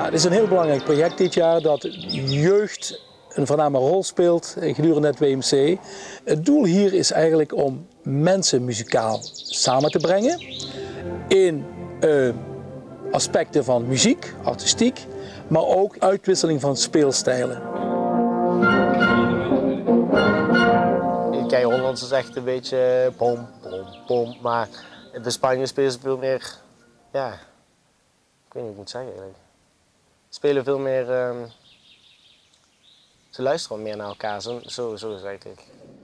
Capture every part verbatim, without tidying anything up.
het is een heel belangrijk project dit jaar dat jeugd een voorname rol speelt gedurende het W M C. Het doel hier is eigenlijk om mensen muzikaal samen te brengen in uh, aspecten van muziek, artistiek, maar ook uitwisseling van speelstijlen. Kijk, Hollands is echt een beetje pom, pom, pom, maar in Spanje spelen ze veel meer, ja, ik weet niet hoe ik moet zeggen eigenlijk. Ze spelen veel meer, um, ze luisteren wat meer naar elkaar, zo, zo, zo zeg ik.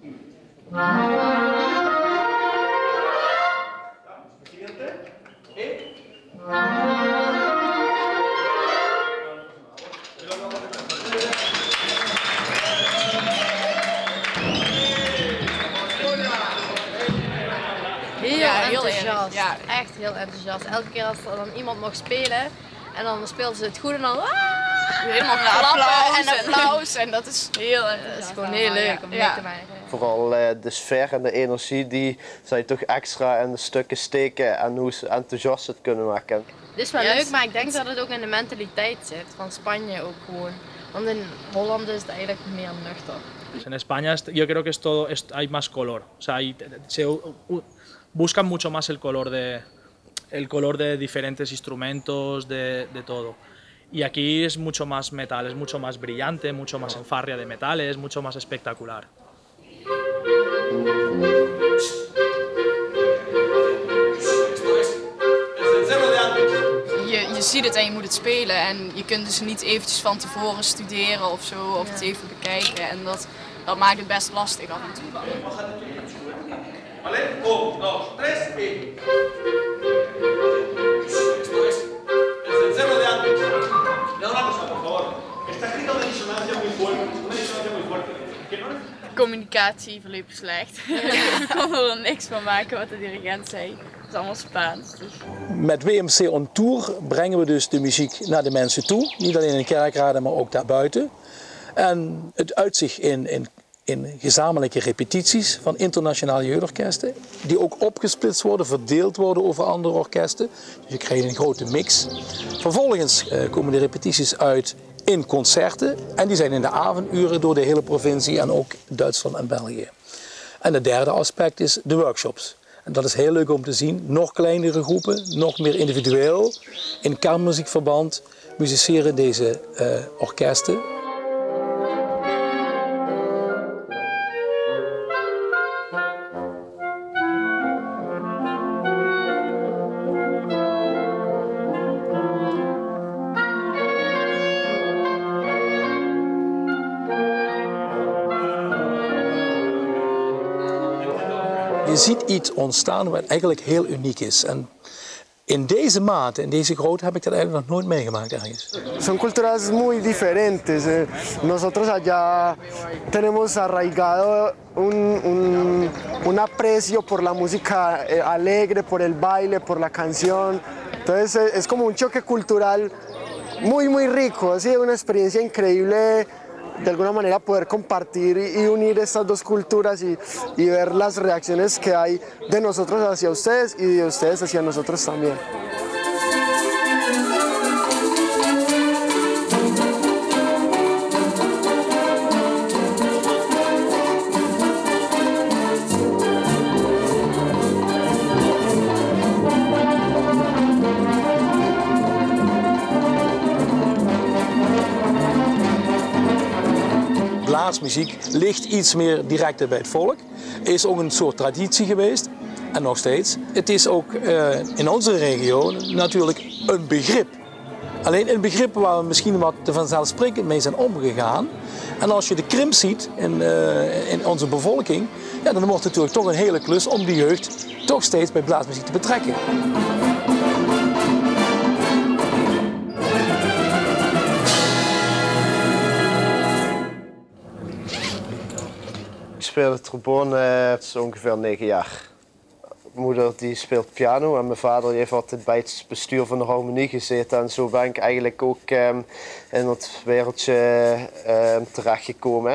Heel, ja, heel enthousiast, ja. Echt heel enthousiast. Elke keer als er dan iemand mocht spelen en dan speelden ze het goed en dan ah! helemaal klappen en applaus en dat is heel enthousiast. Dat is gewoon heel leuk om mee ja. te maken. Vooral uh, de sfeer en de energie die zij toch extra in de stukken steken en hoe ze enthousiast het kunnen maken. Het is wel yes. leuk, maar ik denk dat het ook in de mentaliteit zit van Spanje ook gewoon. Want in Holland is het eigenlijk meer nuchter. En España yo creo que es todo, es, hay más color, o sea, hay, se buscan mucho más el color de, el color de diferentes instrumentos, de, de todo. Y aquí es mucho más metal, es mucho más brillante, mucho más fanfarria de metales, mucho más espectacular. Je, je ziet het en je moet het spelen en je kunt dus niet eventjes van tevoren studeren of zo, of het even bekijken en dat, dat maakt het best lastig af en toe. Communicatie verliep slecht. Ik kon er niks van maken wat de dirigent zei. Het is allemaal Spaans. Dus. Met W M C On Tour brengen we dus de muziek naar de mensen toe. Niet alleen in de kerkraden, maar ook daarbuiten. En het uitzicht in, in, in gezamenlijke repetities van internationale jeugdorkesten. Die ook opgesplitst worden, verdeeld worden over andere orkesten. Dus je krijgt een grote mix. Vervolgens uh, komen de repetities uit in concerten. En die zijn in de avonduren door de hele provincie en ook Duitsland en België. En het derde aspect is de workshops. En dat is heel leuk om te zien. Nog kleinere groepen, nog meer individueel. In kernmuziekverband musiceren deze uh, orkesten. Je ziet iets ontstaan wat eigenlijk heel uniek is. En in deze mate, in deze grootte, heb ik dat eigenlijk nog nooit meegemaakt ergens. Son culturas muy diferentes. Nosotros allá tenemos arraigado un, un, un aprecio por la música alegre, por el baile, por la canción. Entonces es como un choque cultural muy, muy rico. Ha sido una experiencia increíble. De alguna manera poder compartir y unir estas dos culturas y, y ver las reacciones que hay de nosotros hacia ustedes y de ustedes hacia nosotros también. Blaatsmuziek ligt iets meer direct bij het volk. Is ook een soort traditie geweest. En nog steeds. Het is ook uh, in onze regio natuurlijk een begrip. Alleen een begrip waar we misschien wat te vanzelfsprekend mee zijn omgegaan. En als je de krimp ziet in, uh, in onze bevolking, ja, dan wordt het natuurlijk toch een hele klus om de jeugd toch steeds bij blaatsmuziek te betrekken. Ik speel de trombone uh, ongeveer negen jaar. Mijn moeder die speelt piano en mijn vader die heeft altijd bij het bestuur van de harmonie gezeten. En zo ben ik eigenlijk ook um, in het wereldje uh, terechtgekomen.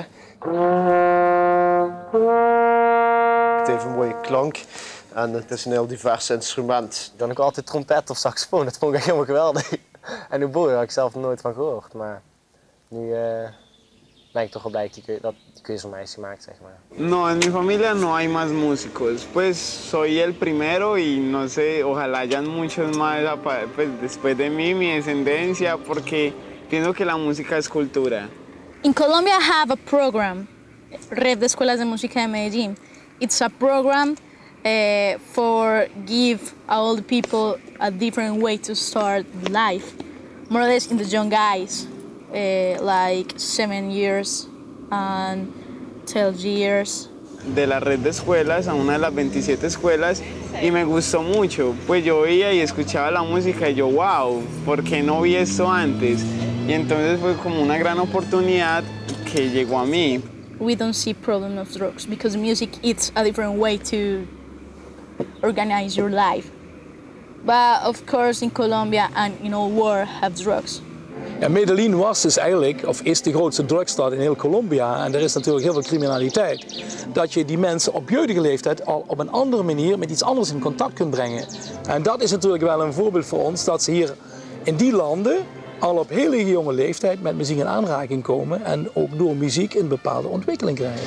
Het heeft een mooie klank en het is een heel divers instrument. Dan ook altijd trompet of saxofoon, dat vond ik echt helemaal geweldig. En Oeboe had ik zelf nog nooit van gehoord, maar nu uh, ben ik toch wel blij dat die, dat die keuze voor mij is gemaakt, zeg maar. No, en mi familia no hay más músicos. Pues soy el primero y no sé, ojalá hayan muchos más pues, después de mí, mi descendencia, porque pienso que la música es cultura. In Colombia I have a program, Red de Escuelas de Música de Medellín. It's a program uh, for give all the people a different way to start life. More or less in the young guys, uh, like seven years and twelve years. De la red de escuelas a una de las veintisiete escuelas y me gustó mucho. Pues yo veía y escuchaba la música y yo, wow, ¿por qué no vi esto antes? Y entonces fue como una gran oportunidad que llegó a mí. We don't see problem of drugs because music is a different way to organize your life. But of course in Colombia and in all world have drugs. Ja, Medellín was dus eigenlijk, of is de grootste drugsstad in heel Colombia en er is natuurlijk heel veel criminaliteit. Dat je die mensen op jeugdige leeftijd al op een andere manier met iets anders in contact kunt brengen. En dat is natuurlijk wel een voorbeeld voor ons dat ze hier in die landen al op hele jonge leeftijd met muziek in aanraking komen en ook door muziek een bepaalde ontwikkeling krijgen.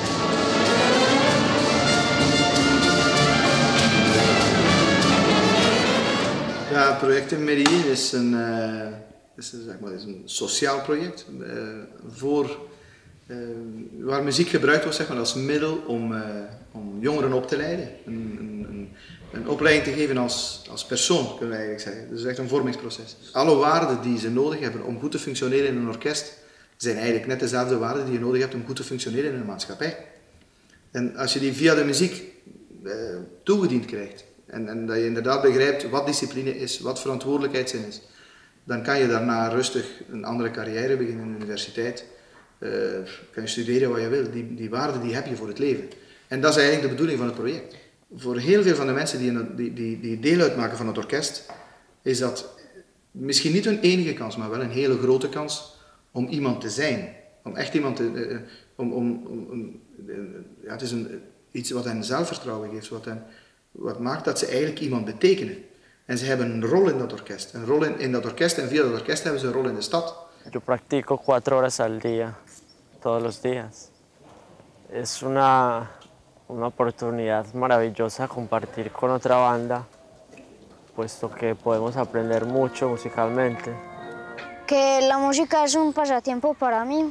Ja, het project in Medellín is een, uh, is, zeg maar, is een sociaal project uh, voor, uh, waar muziek gebruikt wordt, zeg maar, als middel om, uh, om jongeren op te leiden. Een, een, een opleiding te geven als, als persoon, kunnen we eigenlijk zeggen. Dus het is echt een vormingsproces. Alle waarden die ze nodig hebben om goed te functioneren in een orkest, zijn eigenlijk net dezelfde waarden die je nodig hebt om goed te functioneren in een maatschappij. En als je die via de muziek uh, toegediend krijgt, en, en dat je inderdaad begrijpt wat discipline is, wat verantwoordelijkheidszin is, dan kan je daarna rustig een andere carrière beginnen in de universiteit. Uh, kan je studeren wat je wil. Die, die waarden die heb je voor het leven. En dat is eigenlijk de bedoeling van het project. Voor heel veel van de mensen die, die, die, die deel uitmaken van het orkest, is dat misschien niet hun enige kans, maar wel een hele grote kans om iemand te zijn. Om echt iemand te... Uh, om, om, om, om, uh, ja, het is een, iets wat hen zelfvertrouwen geeft, wat, hen, wat maakt dat ze eigenlijk iemand betekenen. En ze hebben een rol in dat orkest. Een rol in, in dat orkest en via dat orkest hebben ze een rol in de stad. Yo practico cuatro horas al día, todos los días. Es una, una oportunidad maravillosa compartir con otra banda, puesto que podemos aprender mucho musicalmente. Que la música es un pasatiempo para mí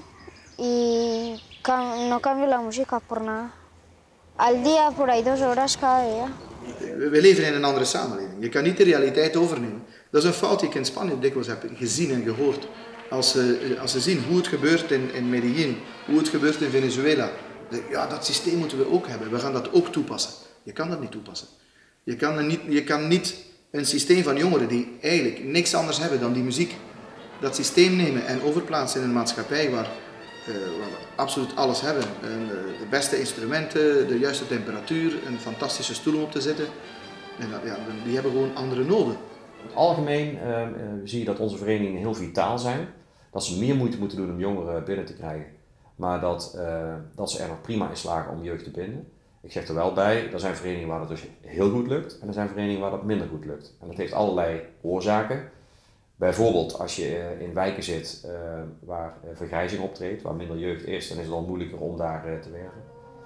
y no cambio la música por nada. Al día, por ahí dos horas cada día. We leven in een andere samenleving. Je kan niet de realiteit overnemen. Dat is een fout die ik in Spanje dikwijls heb gezien en gehoord. Als ze, als ze zien hoe het gebeurt in, in Medellín, hoe het gebeurt in Venezuela. Ja, dat systeem moeten we ook hebben. We gaan dat ook toepassen. Je kan dat niet toepassen. Je kan niet, je kan niet een systeem van jongeren die eigenlijk niks anders hebben dan die muziek, dat systeem nemen en overplaatsen in een maatschappij waar, uh, waar we absoluut alles hebben. Uh, de beste instrumenten, de juiste temperatuur, een fantastische stoel om op te zitten. En dat, ja, die hebben gewoon andere noden. In het algemeen uh, uh, zie je dat onze verenigingen heel vitaal zijn. Dat ze meer moeite moeten doen om jongeren binnen te krijgen. Maar dat, uh, dat ze er nog prima in slagen om jeugd te binden. Ik zeg er wel bij, er zijn verenigingen waar dat dus heel goed lukt. En er zijn verenigingen waar dat minder goed lukt. En dat heeft allerlei oorzaken. Bijvoorbeeld als je in wijken zit uh, waar vergrijzing optreedt, waar minder jeugd is, dan is het al moeilijker om daar uh, te werken.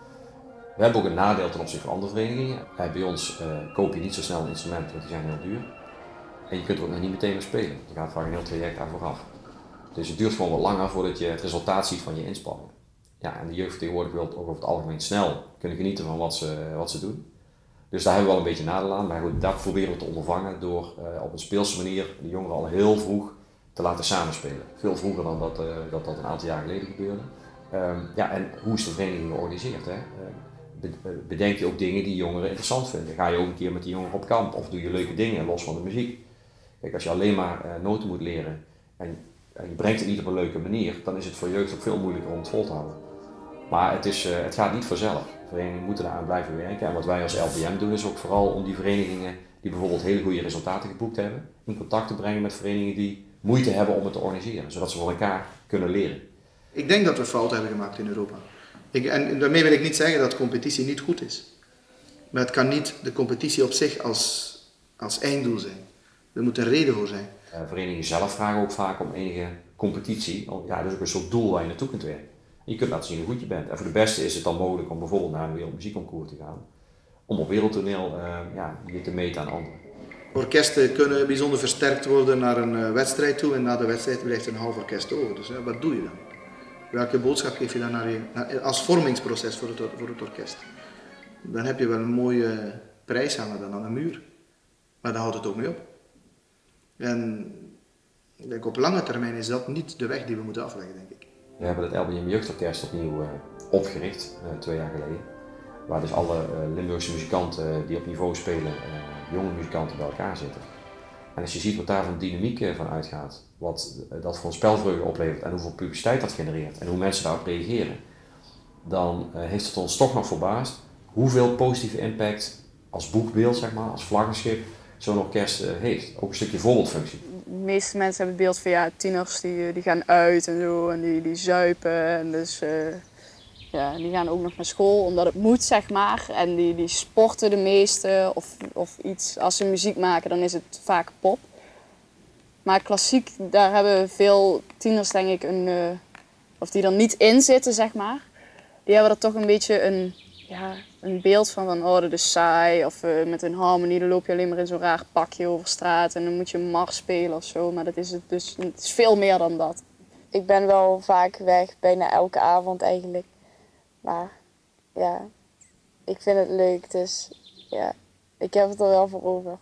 We hebben ook een nadeel ten opzichte van andere verenigingen. Bij ons uh, koop je niet zo snel een instrument, want die zijn heel duur. En je kunt er ook nog niet meteen mee spelen. Je gaat vaak een heel traject aan vooraf. Dus het duurt gewoon wat langer voordat je het resultaat ziet van je inspanning. Ja, en de jeugd tegenwoordig wil ook over het algemeen snel kunnen genieten van wat ze, wat ze doen. Dus daar hebben we wel een beetje nadeel aan, maar goed, dat proberen we te ondervangen door uh, op een speelse manier de jongeren al heel vroeg te laten samenspelen. Veel vroeger dan dat uh, dat, dat een aantal jaar geleden gebeurde. Um, ja, en hoe is de vereniging georganiseerd? Hè? Uh, bedenk je ook dingen die jongeren interessant vinden? Ga je ook een keer met die jongeren op kamp of doe je leuke dingen los van de muziek? Kijk, als je alleen maar uh, noten moet leren en, en je brengt het niet op een leuke manier, dan is het voor jeugd ook veel moeilijker om het vol te houden. Maar het, is, uh, het gaat niet vanzelf. Verenigingen moeten daaraan blijven werken. En wat wij als L B M doen is ook vooral om die verenigingen die bijvoorbeeld hele goede resultaten geboekt hebben, in contact te brengen met verenigingen die moeite hebben om het te organiseren, zodat ze van elkaar kunnen leren. Ik denk dat we fouten hebben gemaakt in Europa. Ik, en daarmee wil ik niet zeggen dat competitie niet goed is. Maar het kan niet de competitie op zich als, als einddoel zijn. Er moet een reden voor zijn. Uh, verenigingen zelf vragen ook vaak om enige competitie. Ja, dat is ook een soort doel waar je naartoe kunt werken. Je kunt laten zien hoe goed je bent. En voor de beste is het dan mogelijk om bijvoorbeeld naar een wereldmuziekconcours te gaan. Om op wereldtoneel uh, ja, je te meten aan anderen. Orkesten kunnen bijzonder versterkt worden naar een uh, wedstrijd toe en na de wedstrijd blijft een half orkest over. Dus uh, wat doe je dan? Welke boodschap geef je dan naar je, naar, als vormingsproces voor het, voor het orkest? Dan heb je wel een mooie prijs hangen dan aan de muur. Maar dan houdt het ook mee op. En ik denk op lange termijn is dat niet de weg die we moeten afleggen, denk ik. We hebben het L B M Jeugdorkest opnieuw uh, opgericht, uh, twee jaar geleden. Waar dus alle uh, Limburgse muzikanten die op niveau spelen, uh, jonge muzikanten bij elkaar zitten. En als je ziet wat daar van dynamiek uh, van uitgaat, wat uh, dat voor een spelvreugde oplevert en hoeveel publiciteit dat genereert en hoe mensen daarop reageren, dan uh, heeft het ons toch nog verbaasd hoeveel positieve impact als boegbeeld, zeg maar, als vlaggenschip, zo'n orkest uh, heeft. Ook een stukje voorbeeldfunctie. De meeste mensen hebben het beeld van ja, tieners die, die gaan uit en zo en die, die zuipen en dus uh, ja, die gaan ook nog naar school omdat het moet, zeg maar. En die, die sporten de meeste of, of iets. Als ze muziek maken dan is het vaak pop. Maar klassiek, daar hebben veel tieners denk ik een, uh, of die er niet in zitten, zeg maar. Die hebben er toch een beetje een, ja, een beeld van, van oh dat is saai of uh, met een harmonie dan loop je alleen maar in zo'n raar pakje over straat en dan moet je mars spelen of zo. Maar dat is het dus, het is veel meer dan dat. Ik ben wel vaak weg, bijna elke avond eigenlijk. Maar ja, ik vind het leuk, dus ja, ik heb het er wel voor over.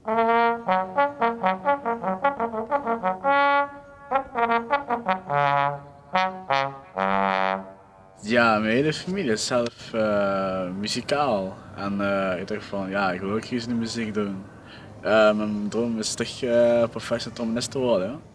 Ja, mijn hele familie is zelf uh, muzikaal. En uh, ik dacht van, ja, ik wil ook iets in de muziek doen. Uh, mijn droom is toch uh, professional trombonist te worden. Ja?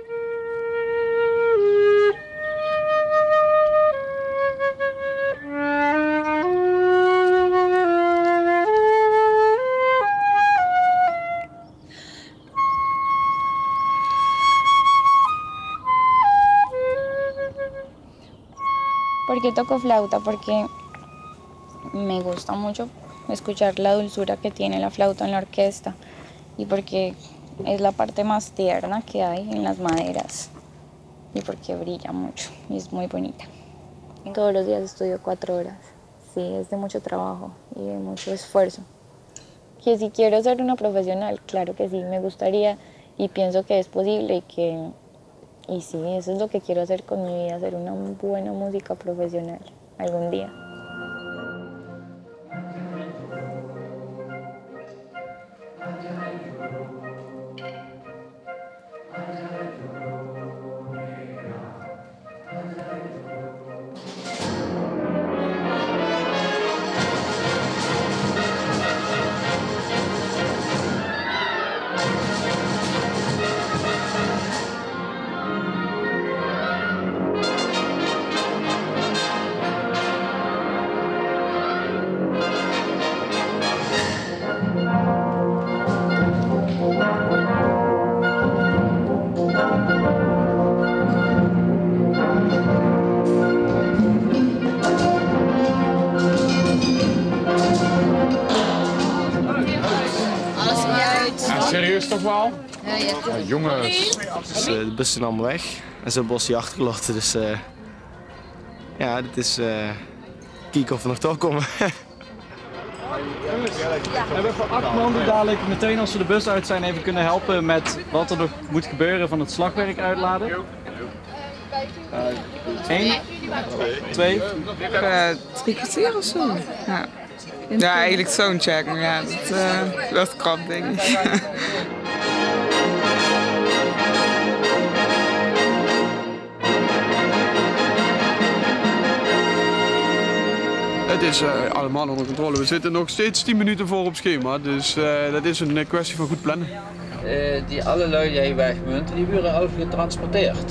¿Por qué toco flauta? Porque me gusta mucho escuchar la dulzura que tiene la flauta en la orquesta y porque es la parte más tierna que hay en las maderas y porque brilla mucho y es muy bonita. Todos los días estudio cuatro horas, sí, es de mucho trabajo y de mucho esfuerzo. Que si quiero ser una profesional, claro que sí, me gustaría y pienso que es posible y que Y sí, eso es lo que quiero hacer con mi vida, hacer una buena música profesional algún día. Serieus toch wel? Ja, je hebt oh, jongens. Dus, uh, de bussen zijn allemaal weg en ze hebben ons hier achtergelaten. Dus uh, ja, dit is uh, kijken of we nog doorkomen. We hebben voor acht man die dadelijk meteen als ze de bus uit zijn even kunnen helpen met wat er nog moet gebeuren van het slagwerk uitladen. Eén, twee, uh, drie kwartier of zo. Ja. Ja, eigenlijk soundcheck, maar ja, dat uh, was krap, denk ik. Het is uh, allemaal onder controle. We zitten nog steeds tien minuten voor op schema, dus uh, dat is een kwestie van goed plannen. Uh, die alle lui die je wegmunt, die worden al getransporteerd.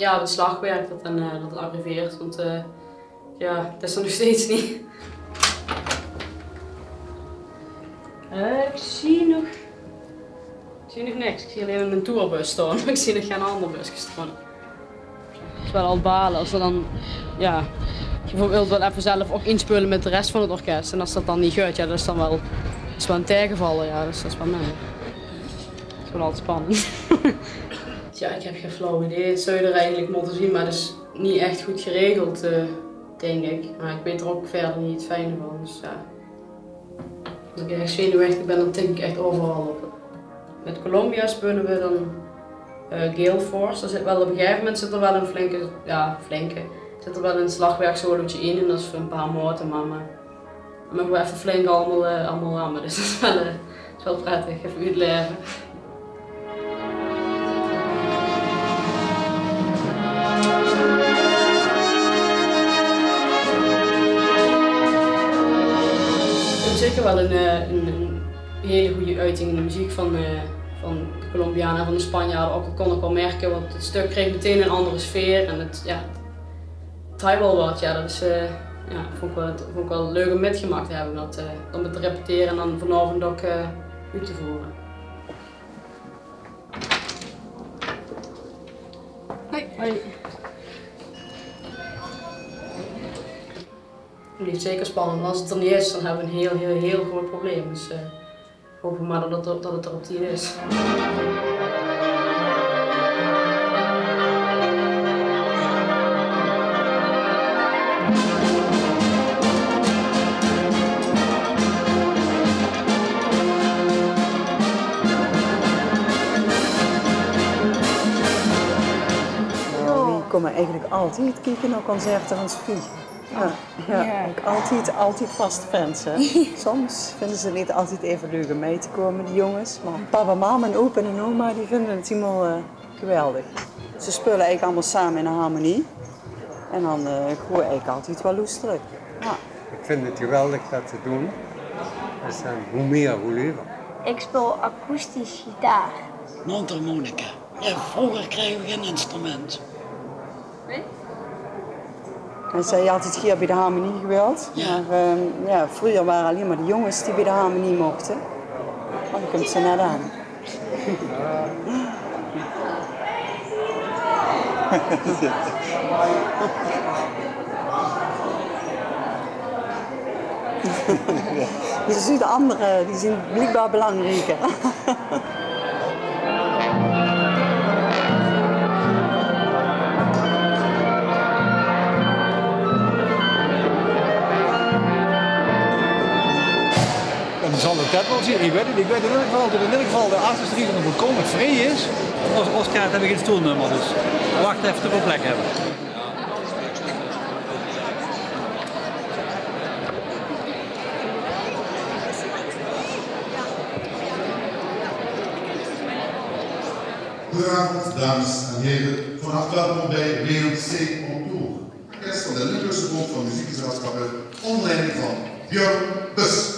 ja, het slagwerk dat dan uh, dat arriveert, want uh, ja, dat is er nog steeds niet. Uh, ik zie nog, ik zie nog niks. Ik zie alleen een tourbus staan, maar ik zie nog geen andere busjes staan. Het is wel al balen als er dan, ja, je bijvoorbeeld wel even zelf ook inspelen met de rest van het orkest en als dat dan niet gaat, ja, dat is dan wel, dat is wel een tegenvallen, ja, dus dat is wel minder. Dat is wel altijd spannend. Ja, ik heb geen flauw idee. Het zou je er eigenlijk moeten zien, maar het is niet echt goed geregeld, uh, denk ik. Maar ik weet er ook verder niet het fijne van. Dus, ja. Als ik echt zenuwachtig ben, dan tik ik echt overal op. Met Colombia spelen we dan uh, Gale Force. Er zit wel, op een gegeven moment zit er wel een flinke, ja, flinke, zit er wel een slagwerksolootje in en dat is voor een paar maten, maar, maar dan mogen we even flink allemaal, uh, allemaal rammen. Dus dat is wel, uh, dat is wel prettig, even uitleven. Zeker wel een, een, een hele goede uiting in de muziek van, uh, van de Colombianen en van de Spanjaarden. Ook dat kon ik wel merken, want het stuk kreeg meteen een andere sfeer en het, ja, het had wel wat. Ja, dat is, uh, ja, vond, ik wel, vond ik wel leuk om metgemaakt te hebben, dat, uh, om het te repeteren en dan vanavond ook uh, uit te voeren. Hoi. Hoi. Het blijft zeker spannend. Als het er niet is, dan hebben we een heel, heel, heel groot probleem. Dus uh, hopen maar dat het, dat het er op tien is. We komen eigenlijk altijd kijken naar concerten van Sophie. Ja, ja, ja. Ook altijd, altijd vaste fans. Hè. Soms vinden ze het niet altijd even leuk om mee te komen, die jongens. Maar papa, mama en opa en oma die vinden het helemaal uh, geweldig. Ze spelen eigenlijk allemaal samen in een harmonie. En dan uh, gooi ik eigenlijk altijd wel luisteren. Ja. Ik vind het geweldig dat ze doen. Dus, uh, hoe meer, hoe liever. Ik speel akoestisch gitaar. Mondharmonica. Ja, vroeger kregen we geen instrument. Nee? En zij altijd hier bij de harmonie gewild. Ja. Maar uh, ja, vroeger waren alleen maar de jongens die bij de harmonie mochten. Maar dan komt ze net aan. Dus de anderen die zijn blijkbaar belangrijker. Dan zal de tijd wel zien. Ik weet het, ik weet in ieder geval dat in ieder geval de artistrie van de balkon nog vrij is. Als Oscar heb ik geen stoelnummer, dus wacht even tot we plek hebben. Goedenavond, dames en heren. Van harte welkom bij W M C On Tour. Orkest van de Limburgse Bond van Muziekgezelschappen onder leiding van Björn Bus.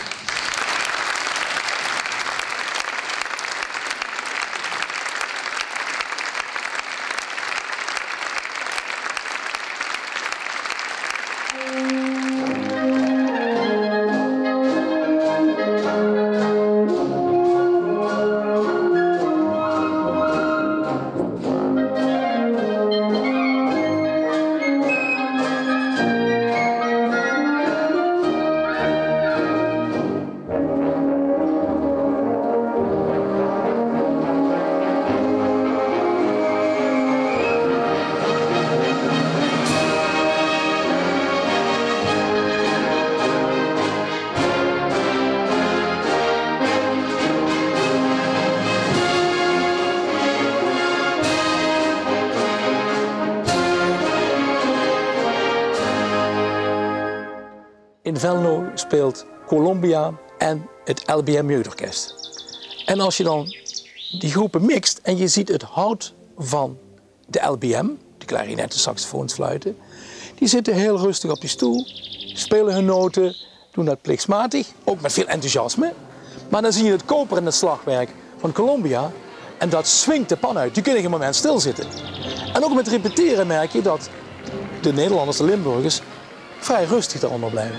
In Velno speelt Colombia en het L B M Jeugdorkest. En als je dan die groepen mixt en je ziet het hout van de L B M, de klarinetten, saxofoons, fluiten, die zitten heel rustig op die stoel, spelen hun noten, doen dat plichtsmatig, ook met veel enthousiasme. Maar dan zie je het koper en het slagwerk van Colombia En dat swingt de pan uit. Die kunnen geen moment stilzitten. En ook met repeteren merk je dat de Nederlanders, de Limburgers, vrij rustig daaronder blijven.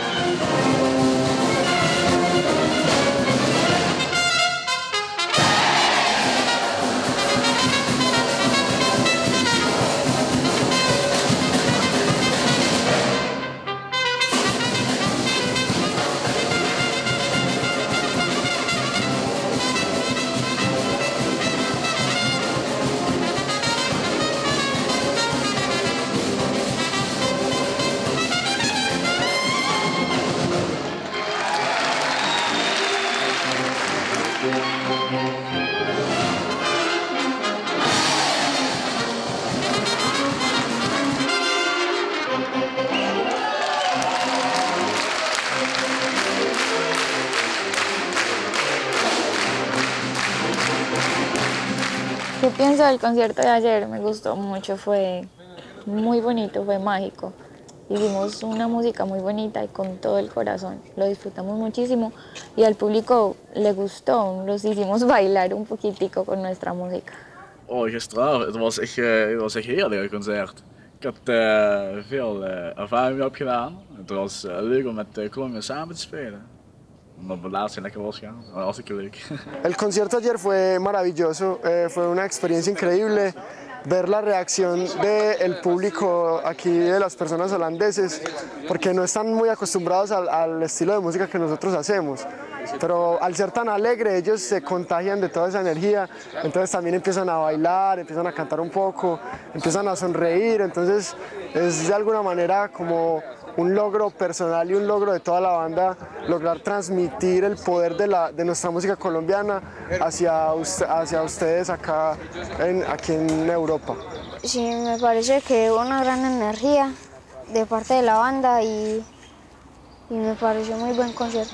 ¿Qué pienso del concierto de ayer? Me gustó mucho, fue muy bonito, fue mágico. Hicimos una música muy bonita y con todo el corazón. Lo disfrutamos muchísimo y al público le gustó. Los hicimos bailar un poquitico con nuestra música. Oh, gisteravond, het was echt, uh, het was echt heerlijk, het concert. Ik had uh, veel uh, ervaring mee opgedaan. Het was uh, leuk om met uh, Colombia samen te spelen. Omdat we laatst lekker was gegaan. Dat was hartstikke leuk. El concierto ayer fue maravilloso, eh, fue una experiencia increíble. Ver la reacción del público aquí, de las personas holandeses, porque no están muy acostumbrados al, al estilo de música que nosotros hacemos. Pero al ser tan alegre, ellos se contagian de toda esa energía, entonces también empiezan a bailar, empiezan a cantar un poco, empiezan a sonreír, entonces es de alguna manera como un logro personal y un logro de toda la banda, lograr transmitir el poder de, la, de nuestra música colombiana hacia, hacia ustedes acá en, aquí en Europa. Sí, me parece que hubo una gran energía de parte de la banda y, y me pareció muy buen concierto.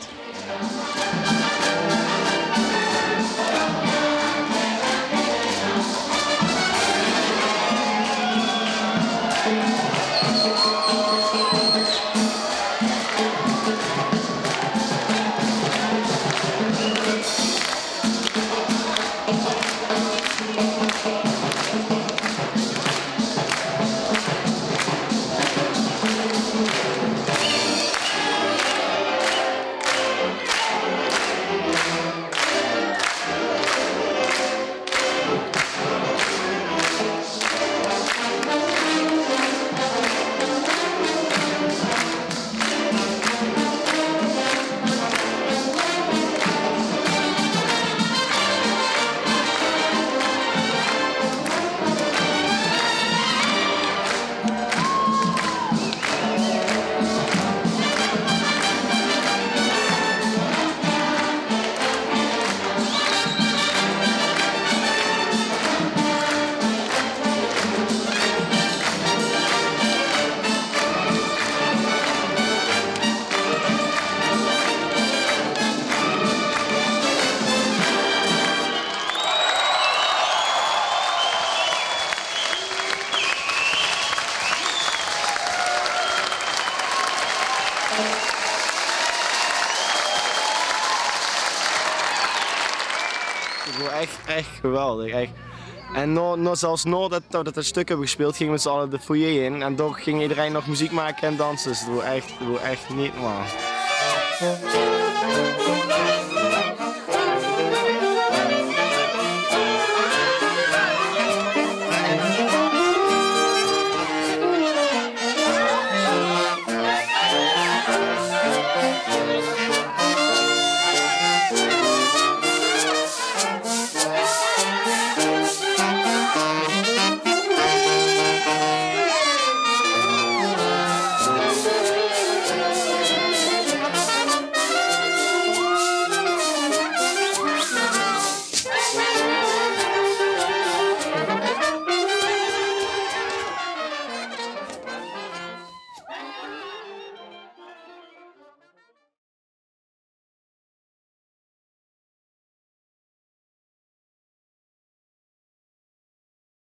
Echt, echt geweldig. Echt. En no, no, zelfs nadat we dat stuk hebben gespeeld, gingen we met z'n allen de foyer in. En toch ging iedereen nog muziek maken en dansen. Dus het was echt, het was echt niet normaal.